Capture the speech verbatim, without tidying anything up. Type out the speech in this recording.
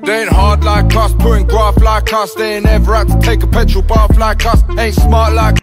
They ain't hard like us, putting graft like us. They ain't ever had to take a petrol bath like us. Ain't smart like